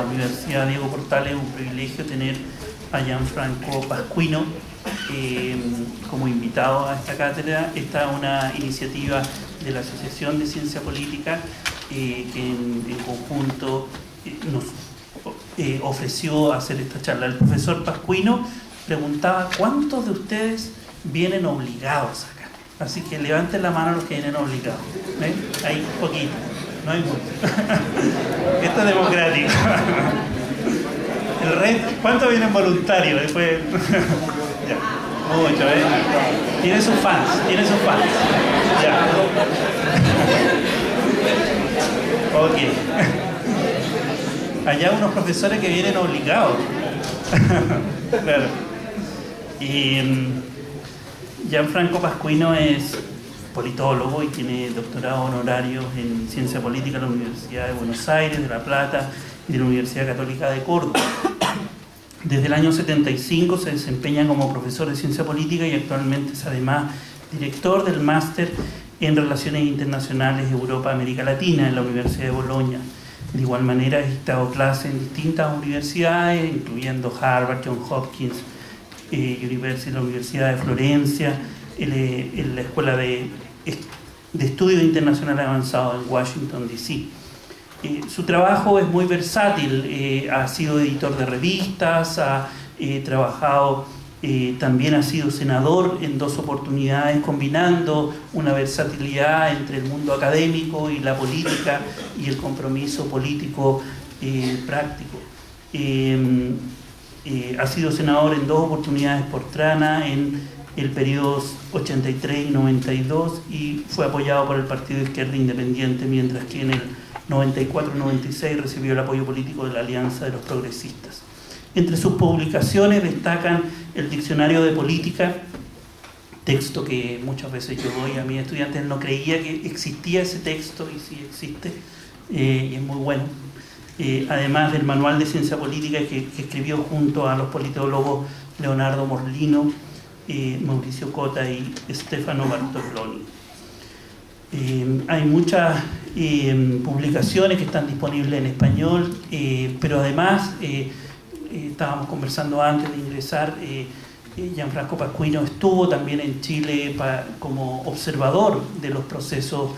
Universidad Diego Portales es un privilegio tener a Gianfranco Pasquino como invitado a esta cátedra. Esta es una iniciativa de la Asociación de Ciencia Política que en conjunto nos ofreció hacer esta charla. El profesor Pasquino preguntaba ¿cuántos de ustedes vienen obligados acá? Así que levanten la mano los que vienen obligados. Hay poquito, no hay mucho. Esto es democrático. El resto, ¿cuántos vienen voluntarios? Después ya, mucho, tiene sus fans, ya. Ok. Allá unos profesores que vienen obligados. Claro. Y Gianfranco Pasquino es politólogo y tiene doctorado honorario en ciencia política en la Universidad de Buenos Aires, de La Plata y de la Universidad Católica de Córdoba. Desde el año 75 se desempeña como profesor de ciencia política y actualmente es además director del máster en Relaciones Internacionales Europa-América Latina en la Universidad de Bolonia. De igual manera ha dictado clases en distintas universidades, incluyendo Harvard, Johns Hopkins University, la Universidad de Florencia, en la Escuela de Estudios Internacionales Avanzados en Washington, D.C. Su trabajo es muy versátil, ha sido editor de revistas, ha trabajado, también ha sido senador en 2 oportunidades, combinando una versatilidad entre el mundo académico y la política y el compromiso político práctico. Ha sido senador en 2 oportunidades por Trana en el periodo 83 y 92 y fue apoyado por el Partido de Izquierda Independiente, mientras que en el 94-96 recibió el apoyo político de la Alianza de los Progresistas. Entre sus publicaciones destacan el Diccionario de Política, texto que muchas veces yo doy a mis estudiantes, no creía que existía ese texto y sí existe, y es muy bueno. Además del Manual de Ciencia Política que escribió junto a los politólogos Leonardo Morlino, Mauricio Cota y Stefano Bartoloni. Hay muchas publicaciones que están disponibles en español, pero además, estábamos conversando antes de ingresar, Gianfranco Pasquino estuvo también en Chile como observador de los procesos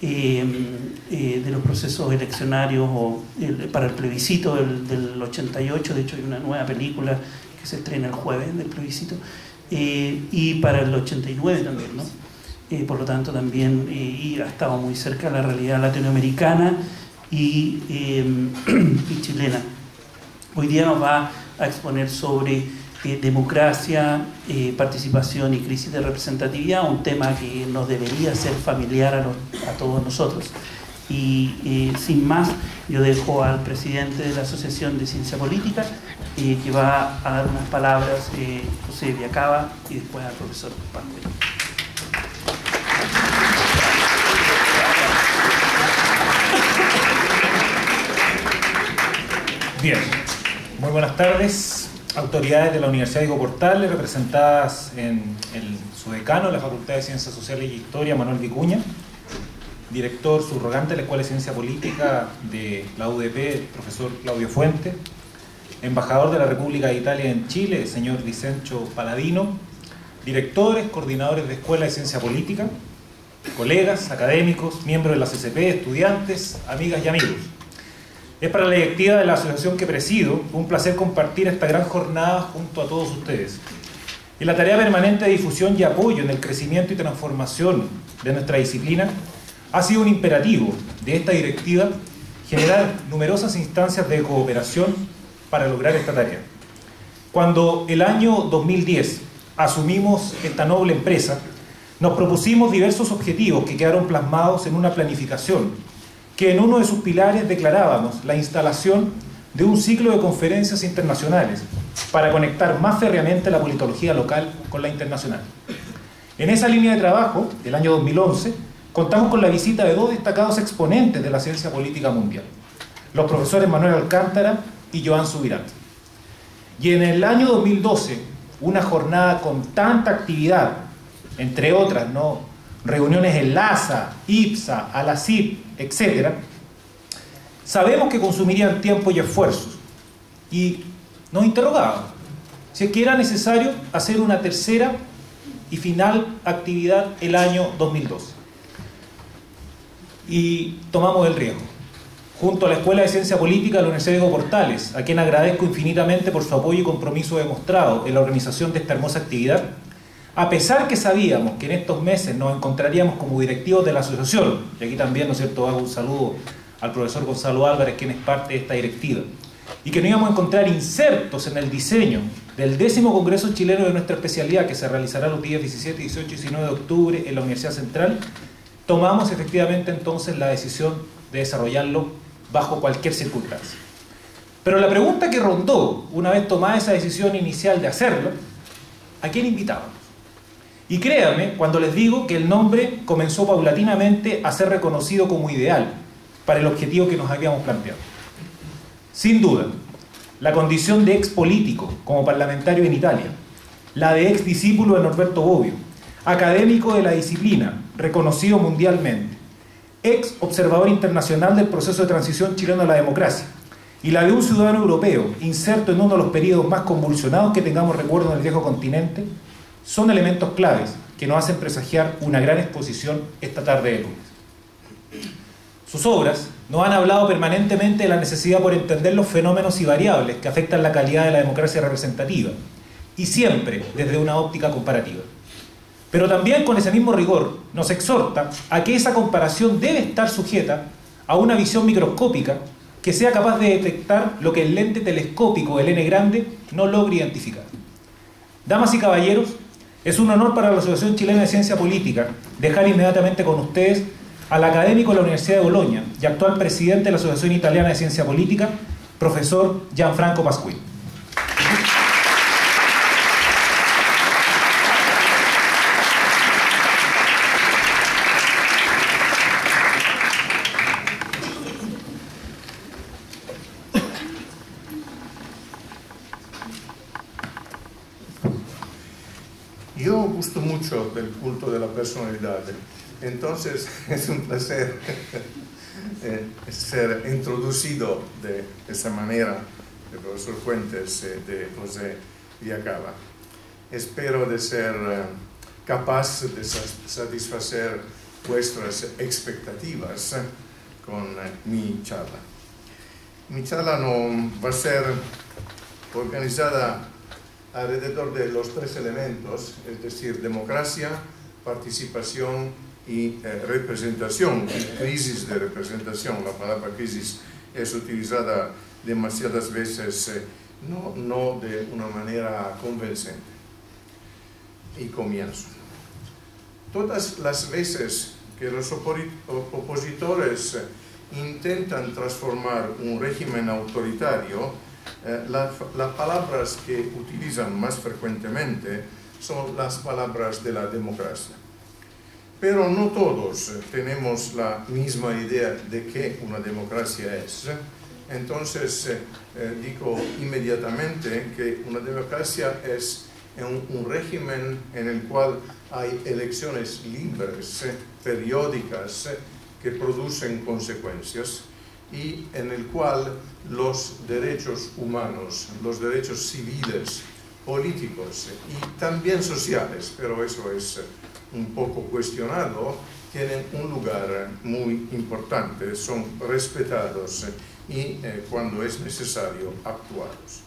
eleccionarios para el plebiscito del 88. De hecho hay una nueva película que se estrena el jueves del plebiscito, y para el 89 también, ¿no? Por lo tanto también y ha estado muy cerca de la realidad latinoamericana y chilena. Hoy día nos va a exponer sobre democracia, participación y crisis de representatividad, un tema que nos debería ser familiar a todos nosotros. Y sin más, yo dejo al presidente de la Asociación de Ciencia Política, que va a dar unas palabras, José Viacaba, y después al profesor Pasquino. Bien, muy buenas tardes, autoridades de la Universidad Diego Portales, representadas en su decano de la Facultad de Ciencias Sociales y Historia, Manuel Vicuña, director subrogante de la Escuela de Ciencia Política de la UDP, el profesor Claudio Fuente, embajador de la República de Italia en Chile, señor Vicencio Paladino, directores, coordinadores de Escuela de Ciencia Política, colegas, académicos, miembros de la CCP, estudiantes, amigas y amigos. Es para la directiva de la asociación que presido un placer compartir esta gran jornada junto a todos ustedes. En la tarea permanente de difusión y apoyo en el crecimiento y transformación de nuestra disciplina, ha sido un imperativo de esta directiva generar numerosas instancias de cooperación para lograr esta tarea. Cuando el año 2010 asumimos esta noble empresa, nos propusimos diversos objetivos que quedaron plasmados en una planificación que en uno de sus pilares declarábamos la instalación de un ciclo de conferencias internacionales para conectar más férreamente la politología local con la internacional. En esa línea de trabajo, del año 2011, contamos con la visita de 2 destacados exponentes de la ciencia política mundial, los profesores Manuel Alcántara y Joan Subirats. Y en el año 2012, una jornada con tanta actividad, entre otras, ¿no?, reuniones en LASA, IPSA, ALACIP, etc., sabemos que consumirían tiempo y esfuerzos, y nos interrogábamos si es que era necesario hacer una tercera y final actividad el año 2012. Y tomamos el riesgo. Junto a la Escuela de Ciencia Política de la Universidad Diego Portales, a quien agradezco infinitamente por su apoyo y compromiso demostrado en la organización de esta hermosa actividad, a pesar que sabíamos que en estos meses nos encontraríamos como directivos de la asociación, y aquí también, ¿no es cierto?, hago un saludo al profesor Gonzalo Álvarez, quien es parte de esta directiva, y que nos íbamos a encontrar insertos en el diseño del 10º Congreso Chileno de nuestra especialidad, que se realizará los días 17, 18 y 19 de octubre en la Universidad Central, tomamos efectivamente entonces la decisión de desarrollarlo bajo cualquier circunstancia. Pero la pregunta que rondó, una vez tomada esa decisión inicial de hacerlo, ¿a quién invitábamos? Y créanme cuando les digo que el nombre comenzó paulatinamente a ser reconocido como ideal para el objetivo que nos habíamos planteado. Sin duda, la condición de ex político como parlamentario en Italia, la de ex discípulo de Norberto Bobbio, académico de la disciplina, reconocido mundialmente, ex observador internacional del proceso de transición chileno a la democracia, y la de un ciudadano europeo inserto en uno de los periodos más convulsionados que tengamos recuerdo en el viejo continente, son elementos claves que nos hacen presagiar una gran exposición esta tarde de lunes. Sus obras nos han hablado permanentemente de la necesidad por entender los fenómenos y variables que afectan la calidad de la democracia representativa, y siempre desde una óptica comparativa. Pero también con ese mismo rigor nos exhorta a que esa comparación debe estar sujeta a una visión microscópica que sea capaz de detectar lo que el lente telescópico del N grande no logra identificar. Damas y caballeros, es un honor para la Asociación Chilena de Ciencia Política dejar inmediatamente con ustedes al académico de la Universidad de Bolonia y actual presidente de la Asociación Italiana de Ciencia Política, profesor Gianfranco Pasquini. Yo gusto mucho del culto de la personalidad, entonces es un placer ser introducido de esa manera del profesor Fuentes, de José Villacava. Espero de ser capaz de satisfacer vuestras expectativas con mi charla. Mi charla no va a ser organizada alrededor de los tres elementos, es decir, democracia, participación y representación, crisis de representación. La palabra crisis es utilizada demasiadas veces, no de una manera convincente. Y comienzo. Todas las veces que los opositores intentan transformar un régimen autoritario, las palabras que utilizan más frecuentemente son las palabras de la democracia. Pero no todos tenemos la misma idea de qué una democracia es. Entonces digo inmediatamente que una democracia es un régimen en el cual hay elecciones libres, periódicas, que producen consecuencias, y en el cual los derechos humanos, los derechos civiles, políticos y también sociales, pero eso es un poco cuestionado, tienen un lugar muy importante, son respetados y cuando es necesario actuados.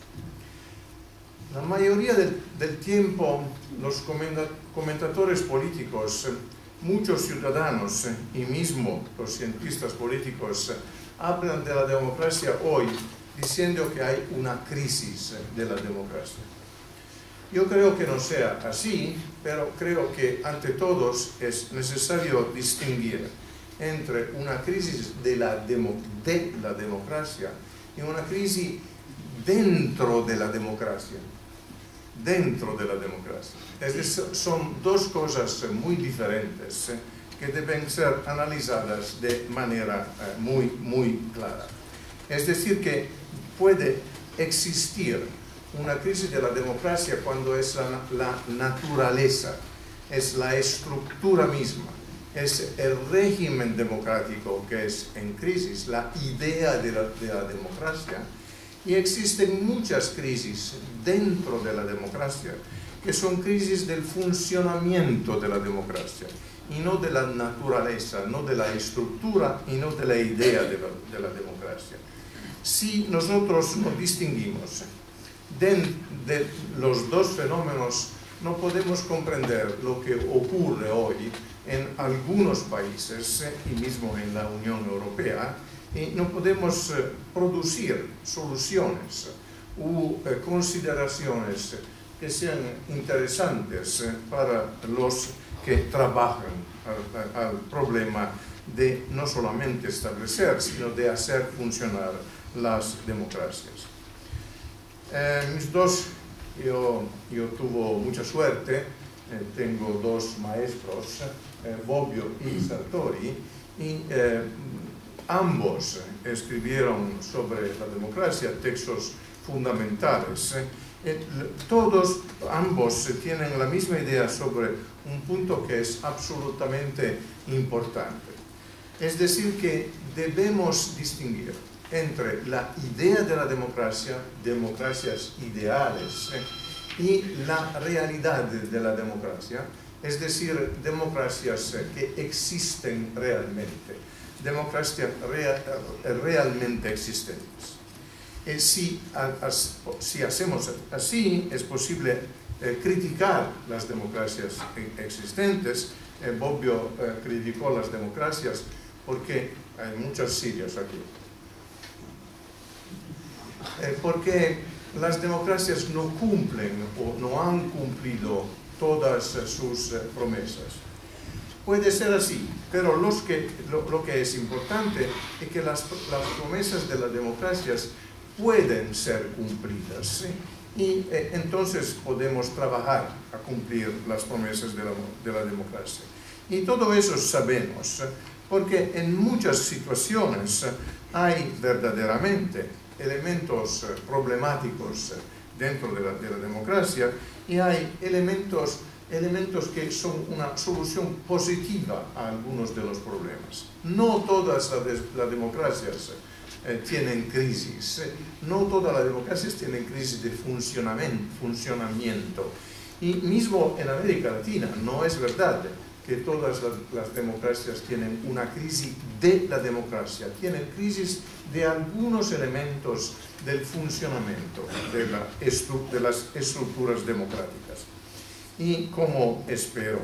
La mayoría del tiempo los comentadores políticos, muchos ciudadanos y mismo los cientistas políticos hablan de la democracia hoy diciendo que hay una crisis de la democracia. Yo creo que no sea así, pero creo que ante todos es necesario distinguir entre una crisis de la democracia y una crisis dentro de la democracia. Dentro de la democracia. Es decir, son dos cosas muy diferentes que deben ser analizadas de manera muy clara. Es decir, que puede existir una crisis de la democracia cuando es la naturaleza, es la estructura misma, es el régimen democrático que es en crisis, la idea de la democracia, Y existen muchas crisis dentro de la democracia que son crisis del funcionamiento de la democracia y no de la naturaleza, no de la estructura y no de la idea de la democracia. Si nosotros nos distinguimos de los dos fenómenos, no podemos comprender lo que ocurre hoy en algunos países y mismo en la Unión Europea, y no podemos producir soluciones u consideraciones que sean interesantes para los que trabajan al problema de no solamente establecer, sino de hacer funcionar las democracias. Yo tuve mucha suerte, tengo dos maestros, Bobbio y Sartori, y ambos escribieron sobre la democracia textos fundamentales. Ambos tienen la misma idea sobre un punto que es absolutamente importante. Es decir, que debemos distinguir entre la idea de la democracia, democracias ideales, y la realidad de la democracia, es decir, democracias que existen realmente, democracias realmente existentes. Si hacemos así, es posible criticar las democracias existentes. Bobbio criticó las democracias porque hay muchos sirios aquí. Porque las democracias no cumplen o no han cumplido todas sus promesas. Puede ser así, pero lo que es importante es que las promesas de las democracias pueden ser cumplidas, ¿sí? Y entonces podemos trabajar a cumplir las promesas de la democracia. Y todo eso sabemos, porque en muchas situaciones hay verdaderamente elementos problemáticos dentro de la democracia y hay elementos que son una solución positiva a algunos de los problemas. No todas las democracias tienen crisis, no todas las democracias tienen crisis de funcionamiento. Y mismo en América Latina no es verdad que todas las democracias tienen una crisis de la democracia, tienen crisis de algunos elementos del funcionamiento de las estructuras democráticas. Y como espero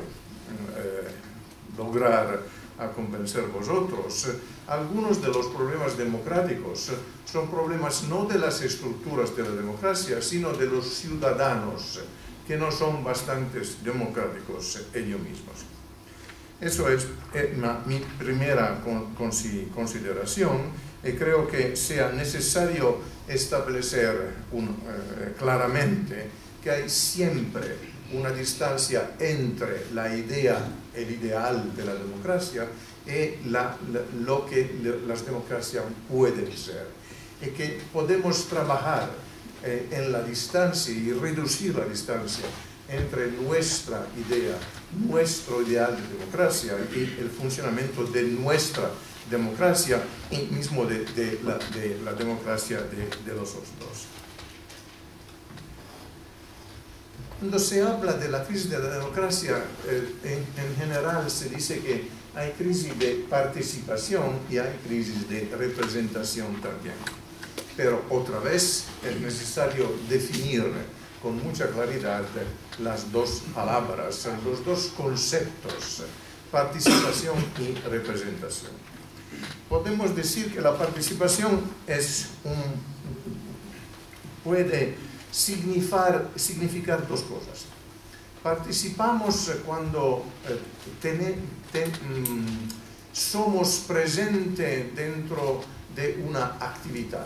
lograr a convencer vosotros, algunos de los problemas democráticos son problemas no de las estructuras de la democracia, sino de los ciudadanos, que no son bastante democráticos ellos mismos. Eso es mi primera consideración, y creo que sea necesario establecer claramente que hay siempre una distancia entre la idea, el ideal de la democracia y lo que las democracias pueden ser. Y que podemos trabajar en la distancia y reducir la distancia entre nuestra idea, nuestro ideal de democracia y el funcionamiento de nuestra democracia y mismo de la democracia de los otros. Cuando se habla de la crisis de la democracia, en general se dice que hay crisis de participación y hay crisis de representación también. Pero otra vez es necesario definir con mucha claridad las dos palabras, los dos conceptos, participación y representación. Podemos decir que la participación puede significar dos cosas. Participamos cuando somos presentes dentro de una actividad.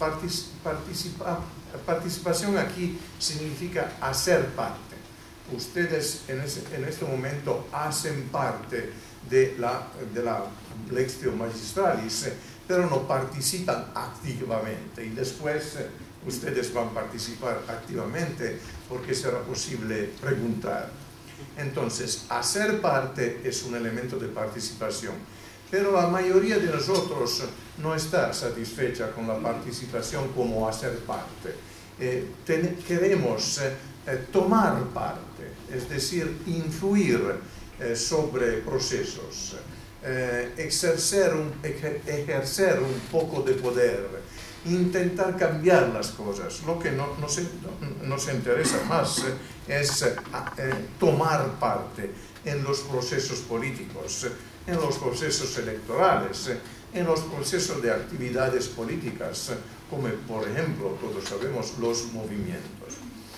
Participación aquí significa hacer parte. Ustedes en este momento hacen parte de la Lectio Magistralis, pero no participan activamente, y después ustedes van a participar activamente porque será posible preguntar. Entonces, hacer parte es un elemento de participación, pero la mayoría de nosotros no está satisfecha con la participación como hacer parte. Queremos tomar parte, es decir, influir sobre procesos, ejercer un poco de poder, intentar cambiar las cosas. Lo que nos interesa más es tomar parte en los procesos políticos, en los procesos electorales, en los procesos de actividades políticas, como por ejemplo, todos sabemos, los movimientos.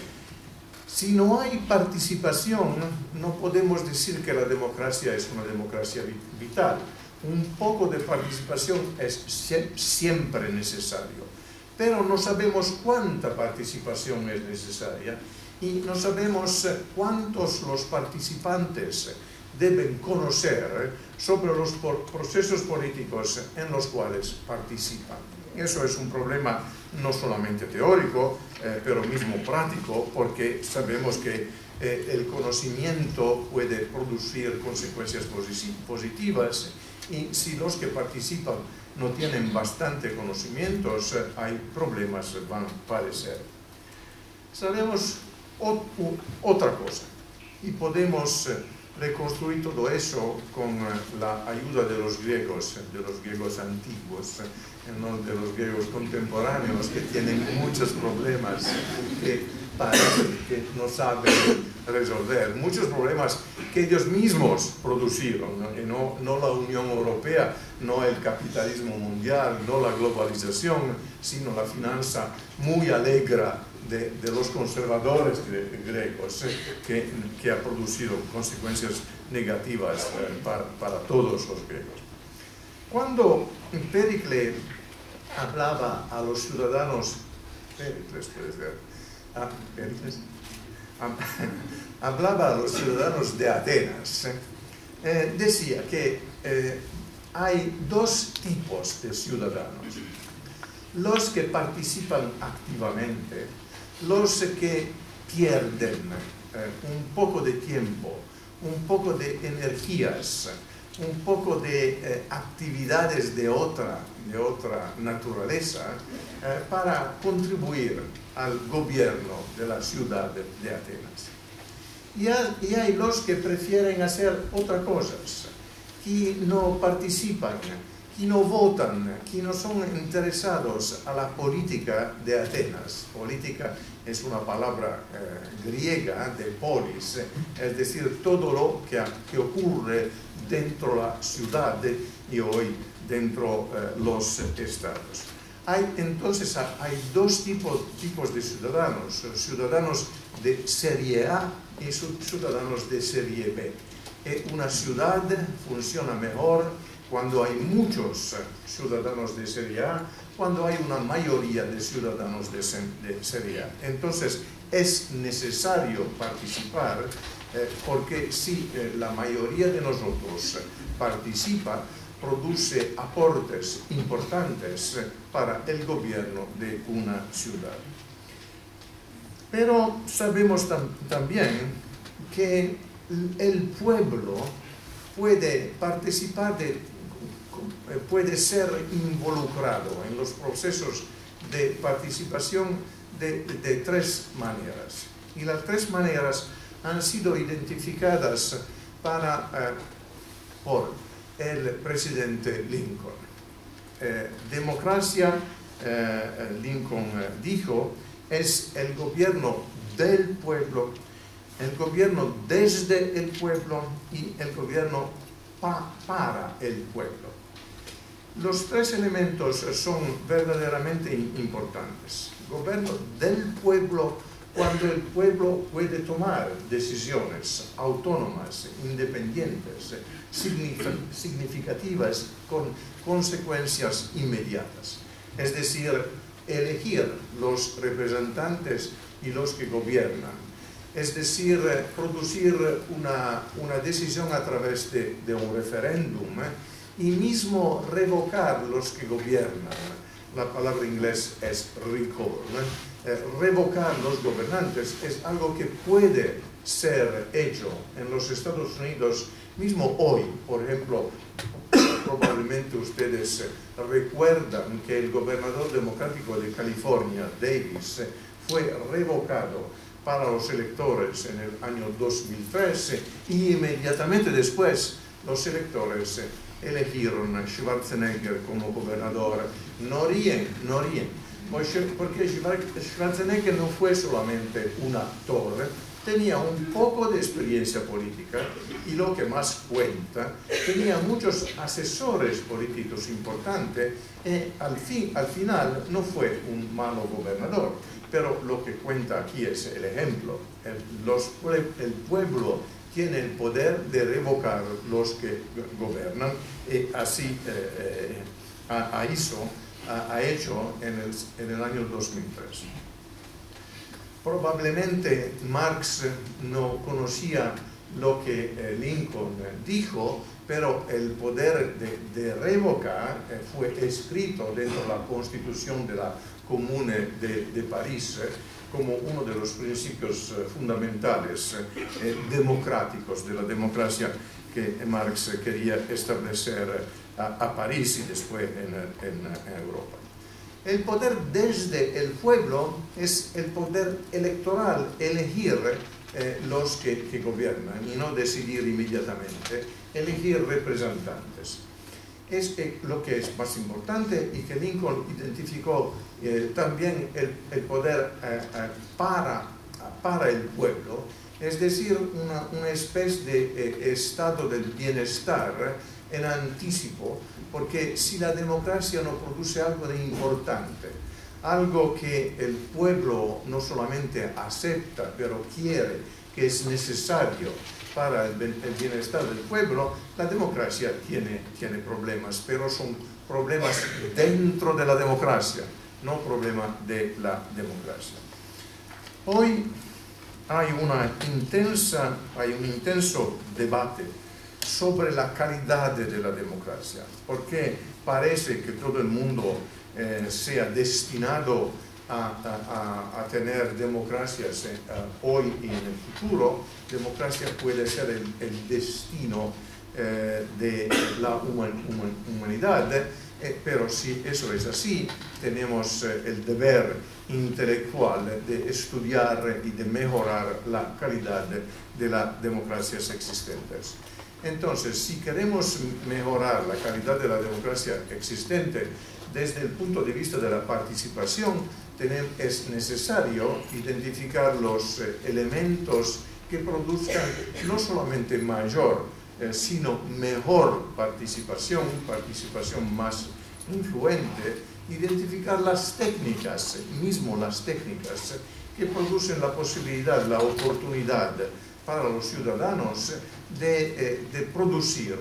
Si no hay participación, no podemos decir que la democracia es una democracia vital. Un poco de participación es siempre necesario, pero no sabemos cuánta participación es necesaria y no sabemos cuántos los participantes deben conocer sobre los procesos políticos en los cuales participan. Eso es un problema no solamente teórico, pero mismo práctico, porque sabemos que el conocimiento puede producir consecuencias positivas y si los que participan no tienen bastante conocimientos, hay problemas que van a aparecer. Sabemos otra cosa y podemos reconstruir todo eso con la ayuda de los griegos antiguos, no de los griegos contemporáneos, que tienen muchos problemas que parece que no saben resolver, muchos problemas que ellos mismos produjeron, no la Unión Europea, no el capitalismo mundial, no la globalización, sino la finanza muy alegre de los conservadores griegos, que ha producido consecuencias negativas para todos los griegos. Cuando Pericles hablaba a los ciudadanos, hablaba a los ciudadanos de Atenas, decía que hay dos tipos de ciudadanos: los que participan activamente, los que pierden un poco de tiempo, un poco de energías, un poco de actividades de otra naturaleza para contribuir al gobierno de la ciudad de Atenas. Y hay los que prefieren hacer otras cosas, que no participan, que no votan, que no son interesados a la política de Atenas. Política es una palabra griega de polis, es decir, todo lo que ocurre dentro de la ciudad y hoy dentro de los estados. Entonces hay dos tipos de ciudadanos: ciudadanos de serie A y ciudadanos de serie B. Una ciudad funciona mejor cuando hay muchos ciudadanos de serie A, cuando hay una mayoría de ciudadanos de serie A. Entonces es necesario participar, porque si la mayoría de nosotros participa, produce aportes importantes para el gobierno de una ciudad. Pero sabemos también que el pueblo puede participar, puede ser involucrado en los procesos de participación de tres maneras. Y las tres maneras han sido identificadas por el presidente Lincoln. Democracia, Lincoln dijo, es el gobierno del pueblo, el gobierno desde el pueblo y el gobierno para el pueblo. Los tres elementos son verdaderamente importantes. Gobierno del pueblo, cuando el pueblo puede tomar decisiones autónomas, independientes, significativas, con consecuencias inmediatas. Es decir, elegir los representantes y los que gobiernan. Es decir, producir una decisión a través de un referéndum y mismo revocar los que gobiernan. La palabra inglés es recall. Revocar los gobernantes es algo que puede ser hecho en los Estados Unidos mismo hoy. Por ejemplo, probablemente ustedes recuerdan que el gobernador democrático de California, Davis, fue revocado para los electores en el año 2013 y inmediatamente después los electores eligieron a Schwarzenegger como gobernador. No ríen, porque Schwarzenegger no fue solamente un actor, tenía un poco de experiencia política y lo que más cuenta, tenía muchos asesores políticos importantes y al final no fue un malo gobernador. Pero lo que cuenta aquí es el ejemplo. El pueblo tiene el poder de revocar los que gobiernan y así ha hecho en el año 2003. Probablemente Marx no conocía lo que Lincoln dijo, pero el poder de revocar fue escrito dentro de la Constitución de la Comune de París como uno de los principios fundamentales democráticos de la democracia que Marx quería establecer a París y después en Europa. El poder desde el pueblo es el poder electoral, elegir los que gobiernan y no decidir inmediatamente, elegir representantes. Es lo que es más importante y que Lincoln identificó también el poder para el pueblo, es decir, una especie de estado del bienestar en anticipo, porque si la democracia no produce algo de importante, algo que el pueblo no solamente acepta, pero quiere, que es necesario para el bienestar del pueblo, la democracia tiene problemas, pero son problemas dentro de la democracia, no problemas de la democracia. Hoy hay un intenso debate sobre la calidad de la democracia, porque parece que todo el mundo sea destinado a tener democracias hoy y en el futuro. Democracia puede ser el destino de la humanidad, pero si eso es así, tenemos el deber intelectual de estudiar y de mejorar la calidad de las democracias existentes. Entonces, si queremos mejorar la calidad de la democracia existente desde el punto de vista de la participación, es necesario identificar los elementos que produzcan no solamente mayor, sino mejor participación más influente, identificar las técnicas que producen la posibilidad, la oportunidad para los ciudadanos de producir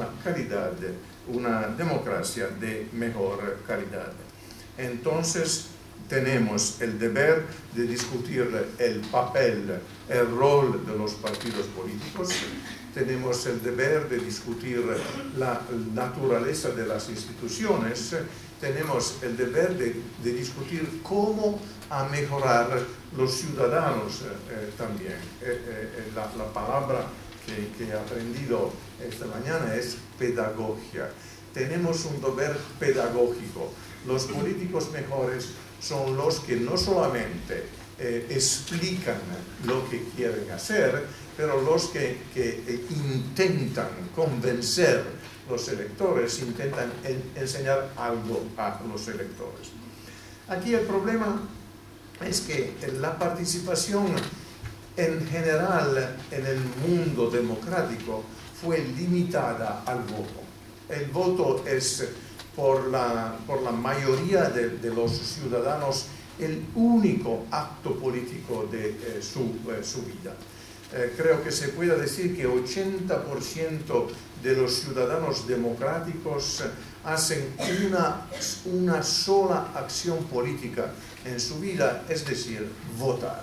una democracia de mejor calidad. Entonces, tenemos el deber de discutir el papel, el rol de los partidos políticos, tenemos el deber de discutir la naturaleza de las instituciones, tenemos el deber de discutir cómo a mejorar los ciudadanos también. La palabra que he aprendido esta mañana es pedagogía. Tenemos un deber pedagógico. Los políticos mejores son los que no solamente explican lo que quieren hacer, pero los que intentan convencer los electores, intentan enseñar algo a los electores. Aquí el problema es que la participación en general en el mundo democrático fue limitada al voto. El voto es por la mayoría de los ciudadanos el único acto político de su vida. Creo que se puede decir que 80% de los ciudadanos democráticos hacen una sola acción política en su vida, es decir, votar.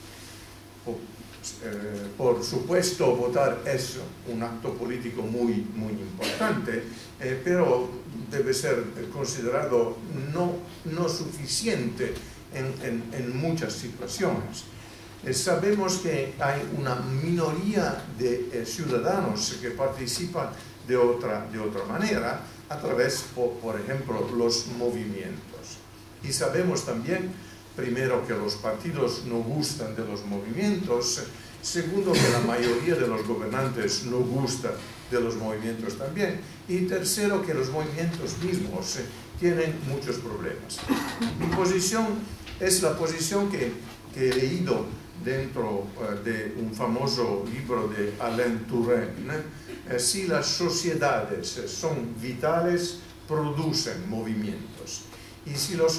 Por supuesto, votar es un acto político muy importante, pero debe ser considerado no suficiente en muchas situaciones. Sabemos que hay una minoría de ciudadanos que participan de otra manera, a través, por ejemplo, los movimientos. Y sabemos también, primero, que los partidos no gustan de los movimientos, segundo, que la mayoría de los gobernantes no gusta de los movimientos también, y tercero, que los movimientos mismos tienen muchos problemas. Mi posición es la posición que he leído dentro de un famoso libro de Alain Touraine. Si las sociedades son vitales, producen movimientos. Y si las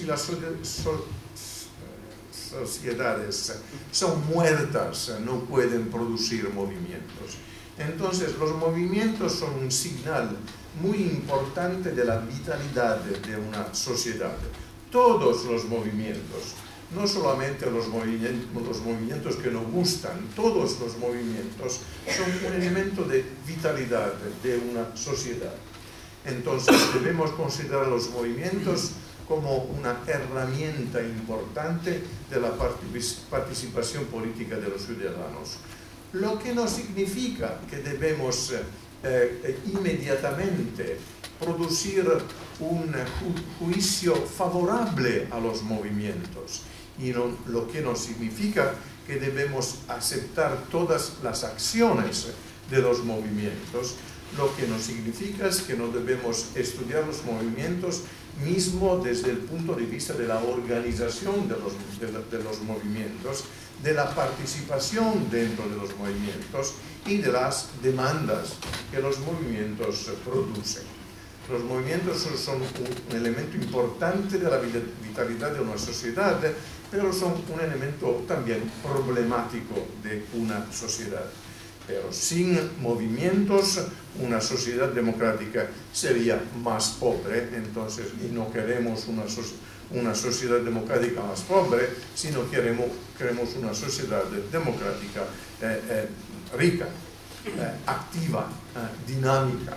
sociedades son muertas, no pueden producir movimientos. Entonces, los movimientos son un señal muy importante de la vitalidad de una sociedad. Todos los movimientos, no solamente los movimientos que nos gustan, todos los movimientos son un elemento de vitalidad de una sociedad. Entonces debemos considerar los movimientos como una herramienta importante de la participación política de los ciudadanos. Lo que no significa que debemos inmediatamente producir un juicio favorable a los movimientos. Y lo que no significa que debemos aceptar todas las acciones de los movimientos. Lo que no significa es que no debemos estudiar los movimientos mismo desde el punto de vista de la organización de los movimientos, de la participación dentro de los movimientos y de las demandas que los movimientos producen. Los movimientos son un elemento importante de la vitalidad de una sociedad, pero son un elemento también problemático de una sociedad. Pero sin movimientos, una sociedad democrática sería más pobre, entonces, y no queremos una sociedad democrática más pobre, sino queremos una sociedad democrática rica, activa, dinámica.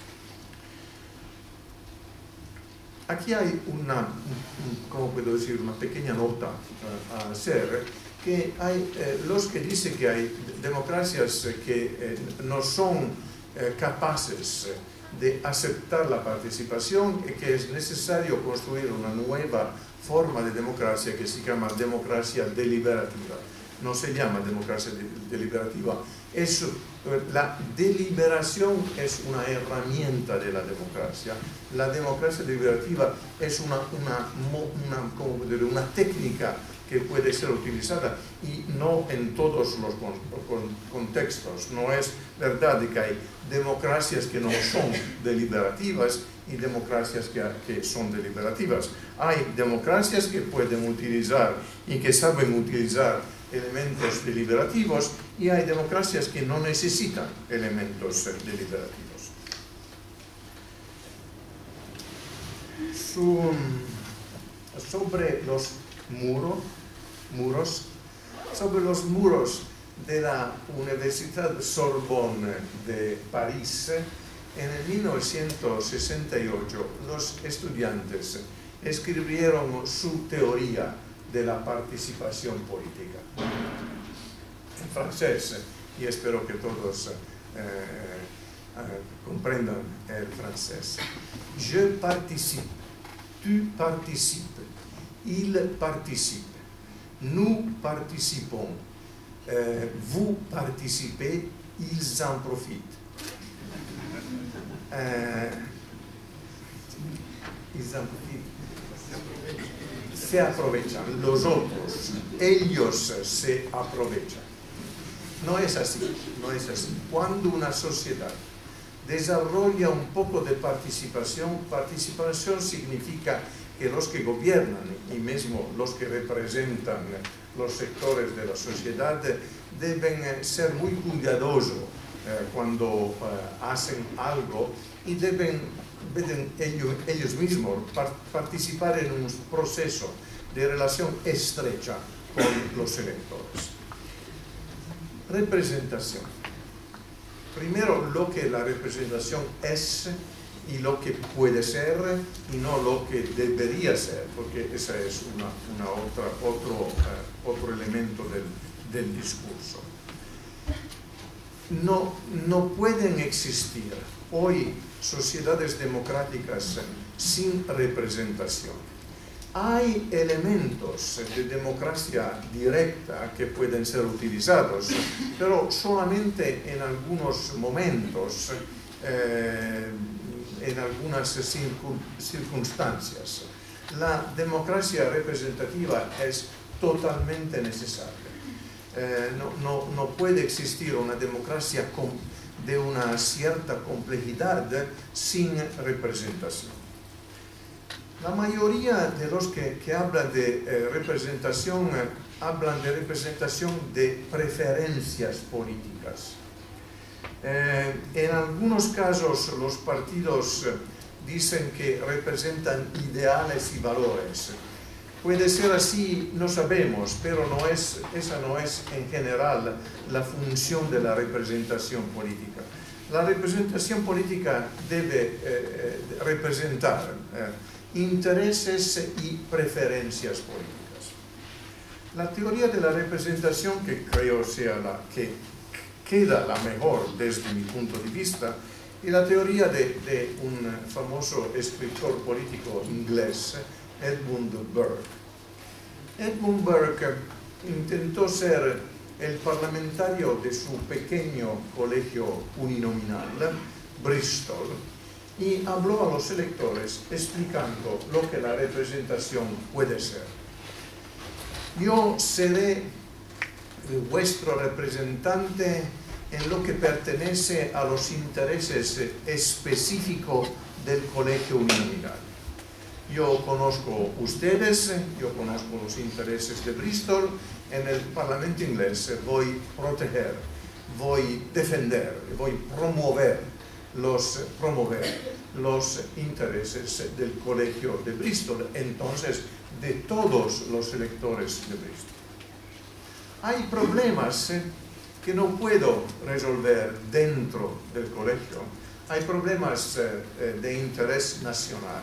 Aquí hay ¿cómo puedo decir? Una pequeña nota a hacer, que hay los que dicen que hay democracias que no son capaces de aceptar la participación y que es necesario construir una nueva forma de democracia que se llama democracia deliberativa. No se llama democracia deliberativa. La deliberación es una herramienta de la democracia. La democracia deliberativa es una técnica que puede ser utilizada y no en todos los contextos. No es verdad que hay democracias que no son deliberativas y democracias que son deliberativas. Hay democracias que pueden utilizar y que saben utilizar elementos deliberativos y hay democracias que no necesitan elementos deliberativos. Sobre los muros de la Universidad Sorbonne de París, en el 1968 los estudiantes escribieron su teoría de la participación política en francés, y espero que todos comprendan el francés. Je participe, tu participes, il participe, nous participons, vous participez, ils en profitent. Ils en profitent. Se aprovechan, los otros, ellos se aprovechan. No es así, no es así. Cuando una sociedad desarrolla un poco de participación significa que los que gobiernan y mismo los que representan los sectores de la sociedad deben ser muy cuidadosos cuando hacen algo y deben ellos mismos participar en un proceso de relación estrecha con los electores. Representación. Primero, lo que la representación es y lo que puede ser y no lo que debería ser, porque ese es otro elemento del discurso. No pueden existir hoy sociedades democráticas sin representación. Hay elementos de democracia directa que pueden ser utilizados, pero solamente en algunos momentos, en algunas circunstancias. La democracia representativa es totalmente necesaria. No puede existir una democracia de una cierta complejidad sin representación. La mayoría de los que hablan de representación, hablan de representación de preferencias políticas. En algunos casos los partidos dicen que representan ideales y valores. Puede ser así, no sabemos, pero esa no es en general la función de la representación política. La representación política debe representar intereses y preferencias políticas. La teoría de la representación, que creo sea la que queda la mejor desde mi punto de vista, es la teoría de un famoso escritor político inglés, Edmund Burke. Edmund Burke intentó ser el parlamentario de su pequeño colegio uninominal, Bristol, y habló a los electores explicando lo que la representación puede ser. Yo seré vuestro representante en lo que pertenece a los intereses específicos del colegio uninominal. Yo conozco ustedes, yo conozco los intereses de Bristol. En el Parlamento inglés voy a proteger, voy a defender, voy a promover los intereses del colegio de Bristol, entonces de todos los electores de Bristol. Hay problemas que no puedo resolver dentro del colegio, hay problemas de interés nacional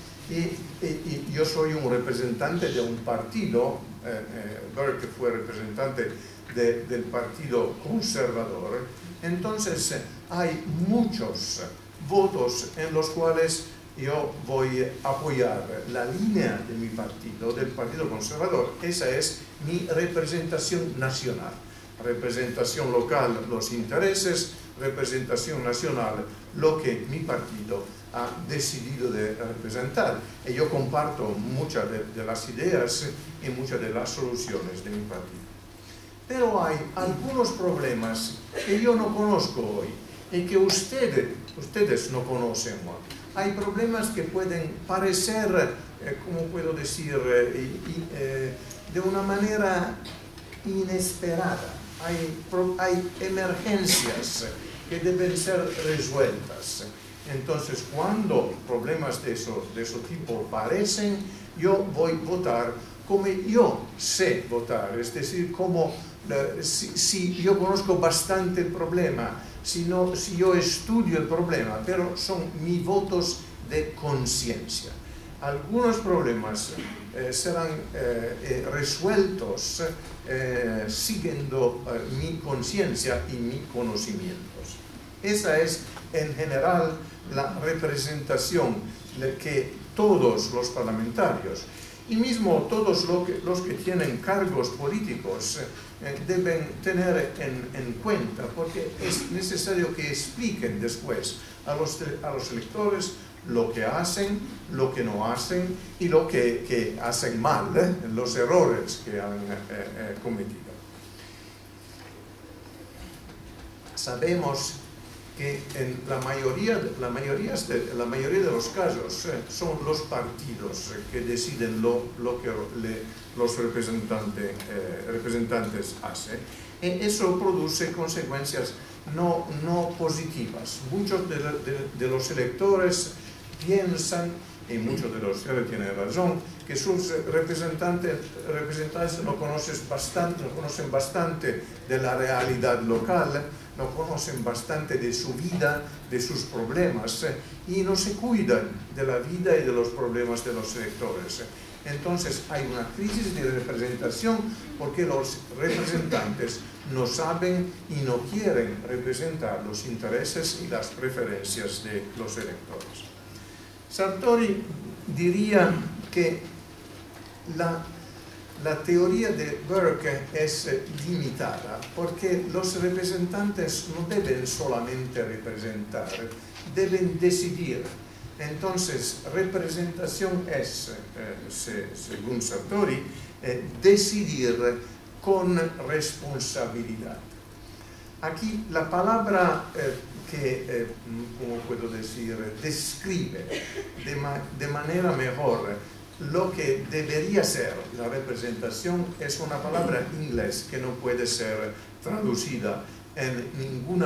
y yo soy un representante de un partido, Burke fue representante del Partido Conservador, entonces hay muchos votos en los cuales yo voy a apoyar la línea de mi partido, del Partido Conservador. Esa es mi representación nacional. Representación local, los intereses; representación nacional, lo que mi partido ha decidido de representar. Y yo comparto muchas de las ideas y muchas de las soluciones de mi partido. Pero hay algunos problemas que yo no conozco hoy y que ustedes no conocen hoy. Hay problemas que pueden parecer, ¿cómo puedo decir?, de una manera inesperada. Hay emergencias que deben ser resueltas. Entonces, cuando problemas de ese tipo aparecen, yo voy a votar como yo sé votar, es decir, si yo conozco bastante el problema, si yo estudio el problema, pero son mis votos de conciencia. Algunos problemas serán resueltos siguiendo mi conciencia y mis conocimientos. Esa es en general la representación que todos los parlamentarios y mismo todos los que tienen cargos políticos deben tener en cuenta, porque es necesario que expliquen después a los electores lo que hacen, lo que no hacen y lo que hacen mal, los errores que han cometido. Sabemos que en la mayoría de los casos son los partidos que deciden lo que los representantes hacen. Y eso produce consecuencias no positivas. Muchos de los electores piensan, y muchos de los que tienen razón, que sus representantes no conocen bastante de la realidad local, no conocen bastante de su vida, de sus problemas, y no se cuidan de la vida y de los problemas de los electores. Entonces hay una crisis de representación porque los representantes no saben y no quieren representar los intereses y las preferencias de los electores. Sartori diría que la teoría de Burke es limitada porque los representantes no deben solamente representar, deben decidir. Entonces, representación es, según Sartori, decidir con responsabilidad. Aquí la palabra que, ¿cómo puedo decir?, describe de manera mejor lo que debería ser la representación es una palabra inglés que no puede ser traducida en ningún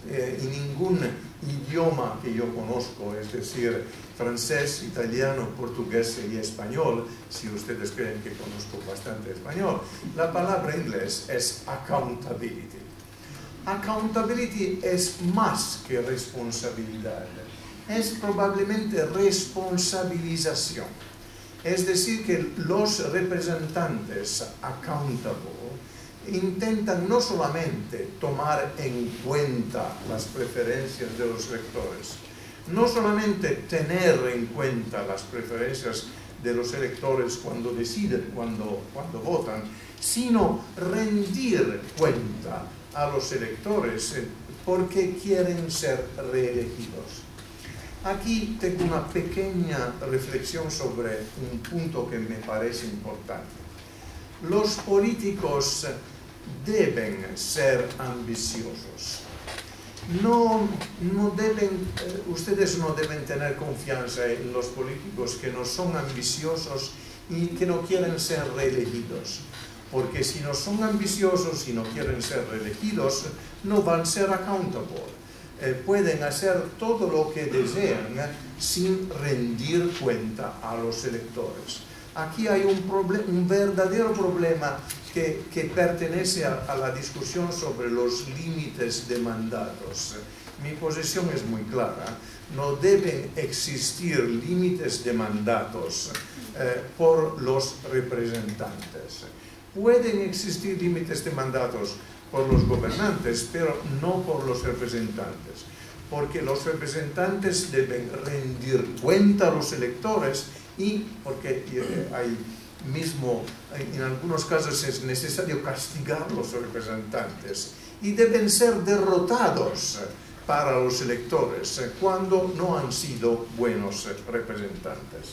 idioma que yo conozco, es decir, francés, italiano, portugués y español, si ustedes creen que conozco bastante español. La palabra inglés es accountability. Accountability es más que responsabilidad, es probablemente responsabilización. Es decir, que los representantes accountable intentan no solamente tomar en cuenta las preferencias de los electores, no solamente tener en cuenta las preferencias de los electores cuando deciden, cuando votan, sino rendir cuenta a los electores porque quieren ser reelegidos. Aquí tengo una pequeña reflexión sobre un punto que me parece importante. Los políticos deben ser ambiciosos. Ustedes no deben tener confianza en los políticos que no son ambiciosos y que no quieren ser reelegidos. Porque si no son ambiciosos y no quieren ser reelegidos, no van a ser accountable. Pueden hacer todo lo que desean sin rendir cuenta a los electores. Aquí hay un verdadero problema que pertenece a la discusión sobre los límites de mandatos. Mi posición es muy clara. No deben existir límites de mandatos por los representantes. Pueden existir límites de mandatos por los gobernantes, pero no por los representantes. Porque los representantes deben rendir cuenta a los electores y porque en algunos casos es necesario castigar a los representantes y deben ser derrotados para los electores cuando no han sido buenos representantes.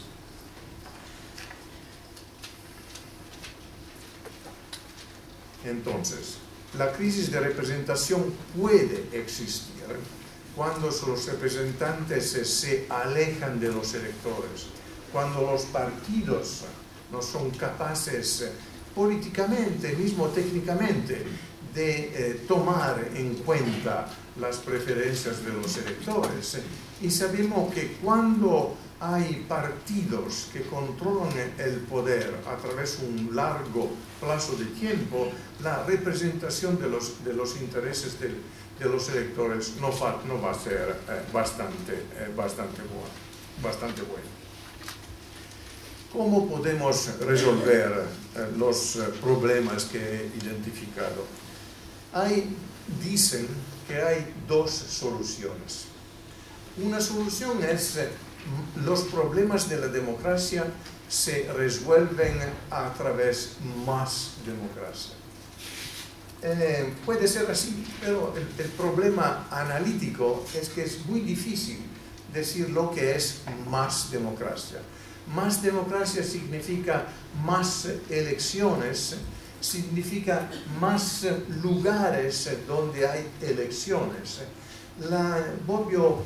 Entonces, la crisis de representación puede existir cuando los representantes se alejan de los electores, cuando los partidos no son capaces políticamente, mismo técnicamente, de tomar en cuenta las preferencias de los electores. Y sabemos que cuando hay partidos que controlan el poder a través de un largo plazo de tiempo, la representación de los intereses de los electores no va a ser bastante buena. ¿Cómo podemos resolver los problemas que he identificado? Dicen que hay dos soluciones. Una solución es los problemas de la democracia se resuelven a través de más democracia. Puede ser así, pero el problema analítico es que es muy difícil decir lo que es más democracia. Más democracia significa más elecciones, significa más lugares donde hay elecciones. Bobbio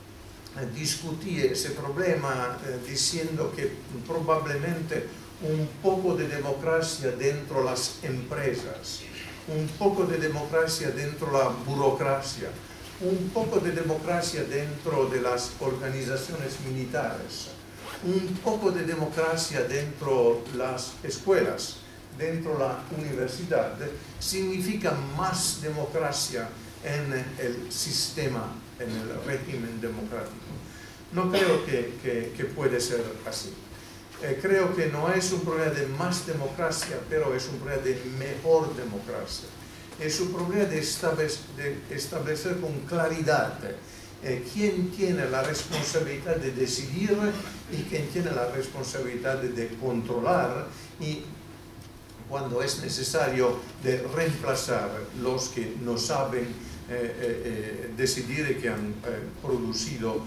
discutí ese problema diciendo que probablemente un poco de democracia dentro de las empresas, un poco de democracia dentro de la burocracia, un poco de democracia dentro de las organizaciones militares, un poco de democracia dentro de las escuelas, dentro de la universidad, significa más democracia en el sistema, en el régimen democrático. No creo que puede ser así. creo que no es un problema de más democracia, pero es un problema de mejor democracia. Es un problema de establecer con claridad quién tiene la responsabilidad de decidir y quién tiene la responsabilidad de controlar, y cuando es necesario de reemplazar los que no saben decidir y que han producido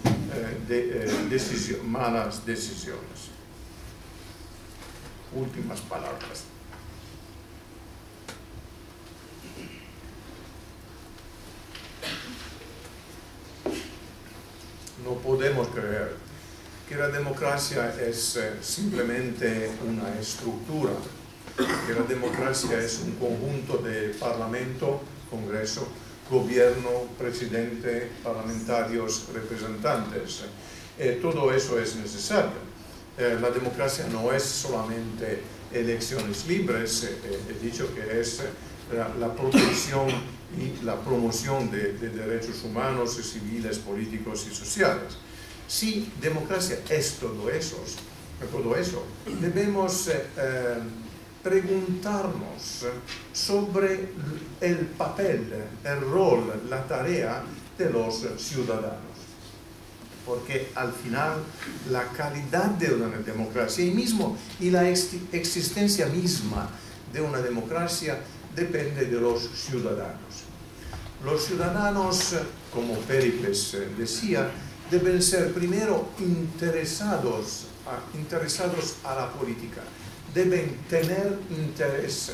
malas decisiones. Últimas palabras. No podemos creer que la democracia es simplemente una estructura, que la democracia es un conjunto de parlamento, congreso, gobierno, presidente, parlamentarios, representantes. Todo eso es necesario. La democracia no es solamente elecciones libres, he dicho que es la protección y la promoción de derechos humanos, civiles, políticos y sociales. Si democracia es todo eso, debemos preguntarnos sobre el papel, el rol, la tarea de los ciudadanos. Porque al final la calidad de una democracia y la existencia misma de una democracia depende de los ciudadanos. Los ciudadanos, como Péricles decía, deben ser primero interesados a la política, deben tener interés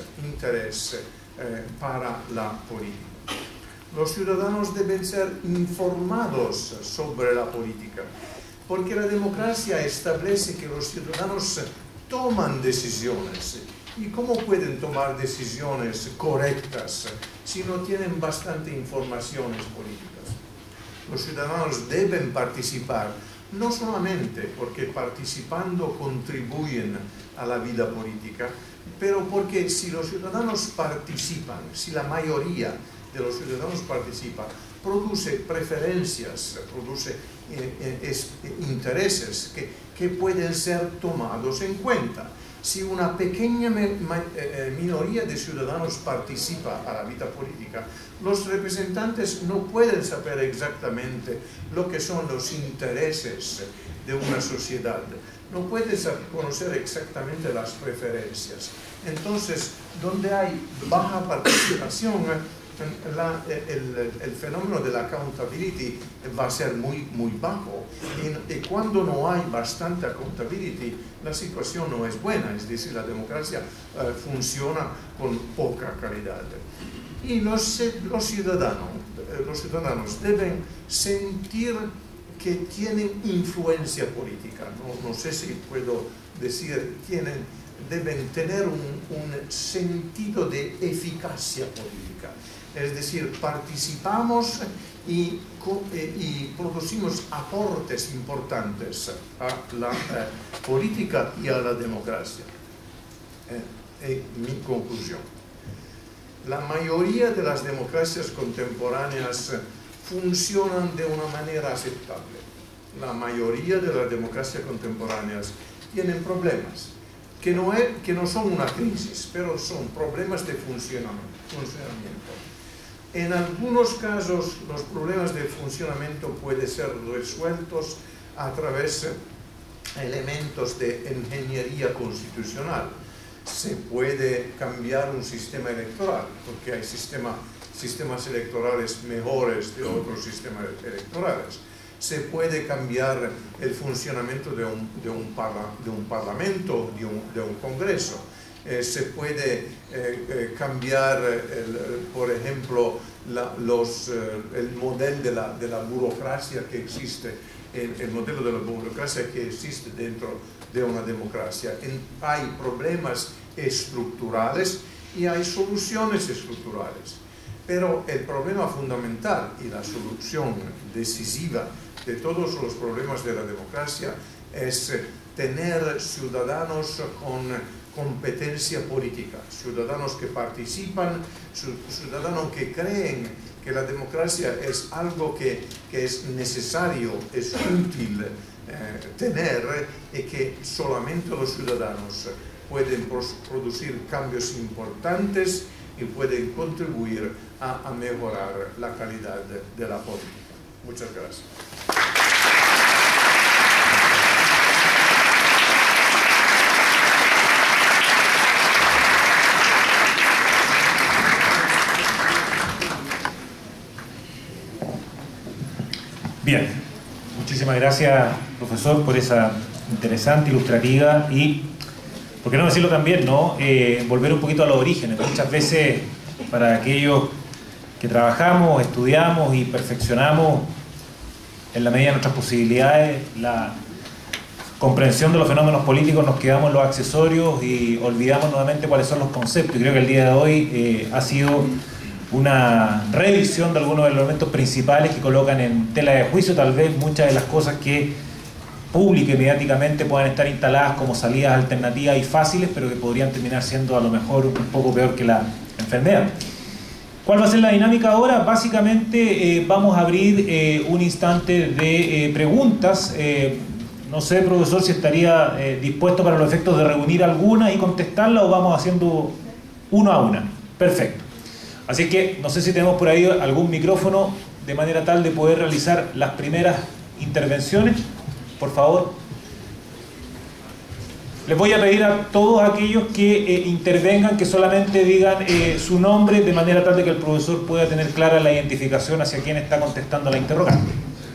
para la política. Los ciudadanos deben ser informados sobre la política, porque la democracia establece que los ciudadanos toman decisiones. ¿Y cómo pueden tomar decisiones correctas si no tienen bastante informaciones políticas? Los ciudadanos deben participar, no solamente porque participando contribuyen a la vida política, pero porque si los ciudadanos participan, si la mayoría de los ciudadanos participa, produce preferencias, produce intereses que pueden ser tomados en cuenta. Si una pequeña minoría de ciudadanos participa a la vida política, los representantes no pueden saber exactamente lo que son los intereses de una sociedad, no pueden conocer exactamente las preferencias. Entonces, donde hay baja participación, el fenómeno de la accountability va a ser muy bajo, y cuando no hay bastante accountability la situación no es buena, es decir, la democracia funciona con poca calidad. Y los ciudadanos deben sentir que tienen influencia política, no sé si puedo decir deben tener un sentido de eficacia política. Es decir, participamos y producimos aportes importantes a la política y a la democracia. Mi conclusión. La mayoría de las democracias contemporáneas funcionan de una manera aceptable. La mayoría de las democracias contemporáneas tienen problemas, que no son una crisis, pero son problemas de funcionamiento. En algunos casos, los problemas de funcionamiento pueden ser resueltos a través de elementos de ingeniería constitucional. Se puede cambiar un sistema electoral, porque hay sistemas electorales mejores de otros sistemas electorales. Se puede cambiar el funcionamiento de un parlamento, de un congreso. Se puede cambiar, por ejemplo, el modelo de la burocracia que existe, el modelo de la burocracia que existe dentro de una democracia. Hay problemas estructurales y hay soluciones estructurales. Pero el problema fundamental y la solución decisiva de todos los problemas de la democracia es tener ciudadanos con competencia política, ciudadanos que participan, ciudadanos que creen que la democracia es algo que es necesario, es útil tener, y que solamente los ciudadanos pueden producir cambios importantes y pueden contribuir a mejorar la calidad de la política. Muchas gracias. Bien, muchísimas gracias, profesor, por esa interesante, ilustrativa y, por qué no decirlo también, ¿no? Volver un poquito a los orígenes. Muchas veces, para aquellos que trabajamos, estudiamos y perfeccionamos en la medida de nuestras posibilidades la comprensión de los fenómenos políticos, nos quedamos en los accesorios y olvidamos nuevamente cuáles son los conceptos. Y creo que el día de hoy ha sido una revisión de algunos de los elementos principales que colocan en tela de juicio tal vez muchas de las cosas que pública y mediáticamente puedan estar instaladas como salidas alternativas y fáciles, pero que podrían terminar siendo a lo mejor un poco peor que la enfermedad. ¿Cuál va a ser la dinámica ahora? Básicamente vamos a abrir un instante de preguntas. No sé, profesor, si estaría dispuesto para los efectos de reunir alguna y contestarla, o vamos haciendo uno a una. Perfecto. Así que no sé si tenemos por ahí algún micrófono de manera tal de poder realizar las primeras intervenciones. Por favor. Les voy a pedir a todos aquellos que intervengan que solamente digan su nombre, de manera tal de que el profesor pueda tener clara la identificación hacia quien está contestando la interrogante.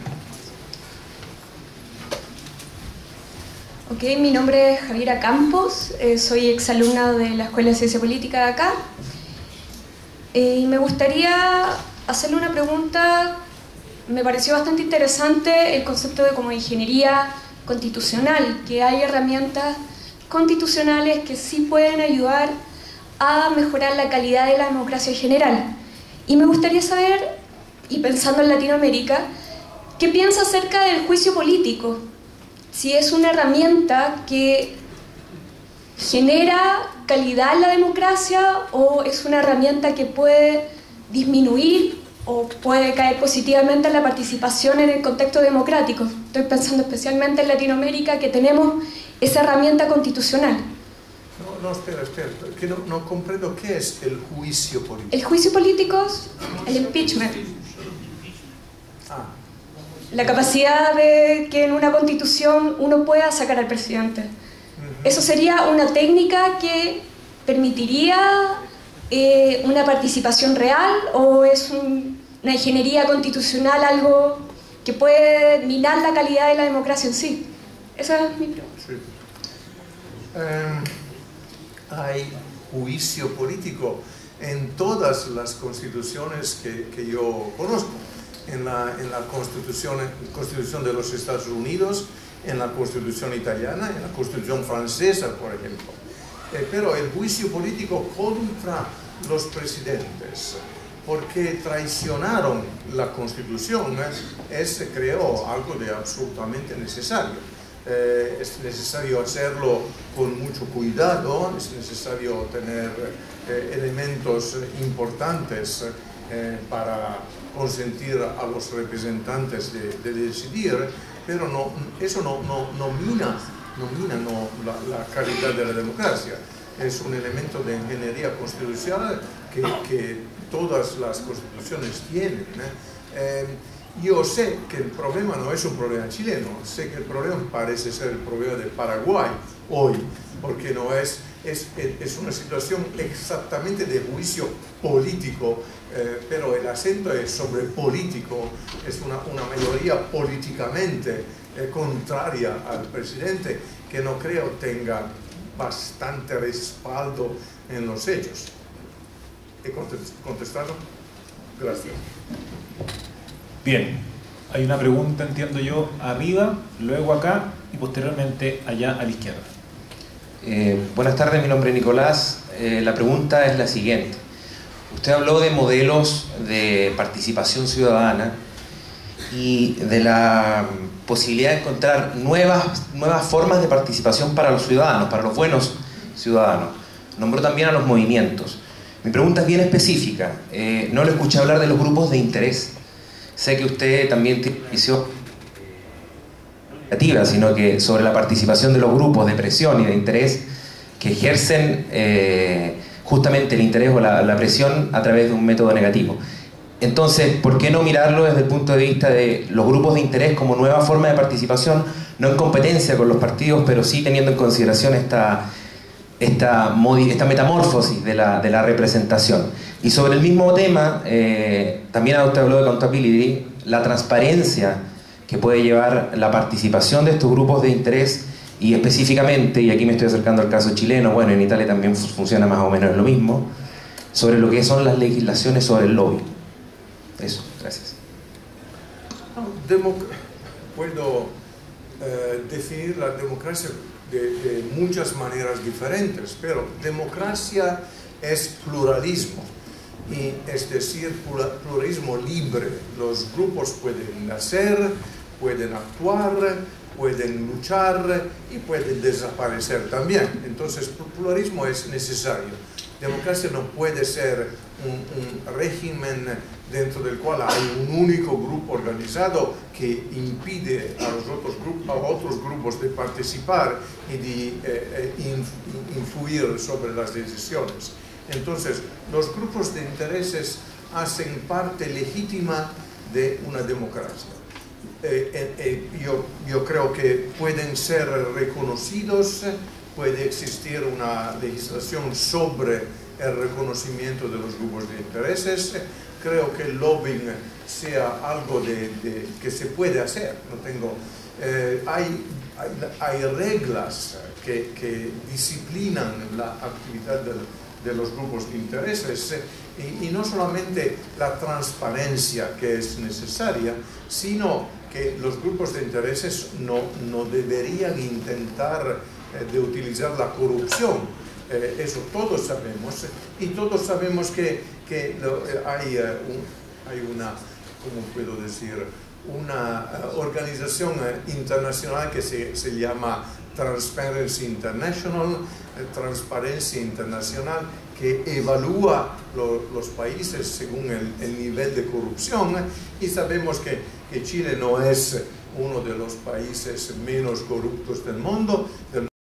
Ok, mi nombre es Javiera Campos, soy exalumna de la Escuela de Ciencia Política de acá. Y me gustaría hacerle una pregunta. Me pareció bastante interesante el concepto de como ingeniería constitucional, que hay herramientas constitucionales que sí pueden ayudar a mejorar la calidad de la democracia en general. Y me gustaría saber, y pensando en Latinoamérica, ¿qué piensa acerca del juicio político? Si es una herramienta que genera calidad en la democracia o es una herramienta que puede disminuir o puede caer positivamente en la participación en el contexto democrático. Estoy pensando especialmente en Latinoamérica, que tenemos esa herramienta constitucional. No, espera, que no comprendo qué es el juicio político. El juicio político es el impeachment. La capacidad de que en una constitución uno pueda sacar al presidente. Eso sería una técnica que permitiría una participación real, o es una ingeniería constitucional algo que puede minar la calidad de la democracia en sí. Esa es mi pregunta. Sí. Hay juicio político en todas las constituciones que yo conozco. En la Constitución de los Estados Unidos, en la Constitución italiana, en la Constitución francesa, por ejemplo. Pero el juicio político contra los presidentes, porque traicionaron la Constitución, creó algo de absolutamente necesario. Es necesario hacerlo con mucho cuidado, es necesario tener elementos importantes para consentir a los representantes de decidir, pero eso no mina la calidad de la democracia. Es un elemento de ingeniería constitucional que todas las constituciones tienen. Yo sé que el problema no es un problema chileno, sé que el problema parece ser el problema de Paraguay hoy, porque no es una situación exactamente de juicio político, pero el acento es sobre político, es una mayoría políticamente contraria al presidente, que no creo tenga bastante respaldo en los hechos. ¿He contestado? Gracias. Bien, hay una pregunta, entiendo yo, arriba, luego acá y posteriormente allá a la izquierda. Buenas tardes, mi nombre es Nicolás. La pregunta es la siguiente. Usted habló de modelos de participación ciudadana y de la posibilidad de encontrar nuevas formas de participación para los ciudadanos, para los buenos ciudadanos. Nombró también a los movimientos. Mi pregunta es bien específica. No le escuché hablar de los grupos de interés. Sé que usted también tiene visión negativa, sino que sobre la participación de los grupos de presión y de interés que ejercen justamente el interés o la presión a través de un método negativo. Entonces, ¿por qué no mirarlo desde el punto de vista de los grupos de interés como nueva forma de participación, no en competencia con los partidos, pero sí teniendo en consideración esta metamorfosis de la representación? Y sobre el mismo tema, también usted habló de accountability, la transparencia que puede llevar la participación de estos grupos de interés, y específicamente, y aquí me estoy acercando al caso chileno, bueno, en Italia también funciona más o menos lo mismo, sobre lo que son las legislaciones sobre el lobby. Eso, gracias. Puedo definir la democracia de muchas maneras diferentes, pero democracia es pluralismo, y es decir, pluralismo libre. Los grupos pueden nacer, pueden actuar, pueden luchar y pueden desaparecer también. Entonces, pluralismo es necesario. Democracia no puede ser un régimen dentro del cual hay un único grupo organizado que impide a los otros grupos de participar y de influir sobre las decisiones. Entonces, los grupos de intereses hacen parte legítima de una democracia. Yo creo que pueden ser reconocidos, puede existir una legislación sobre el reconocimiento de los grupos de intereses. Creo que el lobbying sea algo que se puede hacer. Hay reglas que disciplinan la actividad de los grupos de intereses, y no solamente la transparencia que es necesaria, sino que los grupos de intereses no deberían intentar de utilizar la corrupción. Eso todos sabemos, y todos sabemos que hay una, ¿cómo puedo decir?, una organización internacional que se llama Transparency International, Transparencia Internacional, que evalúa los países según el nivel de corrupción, y sabemos que Chile no es uno de los países menos corruptos del mundo,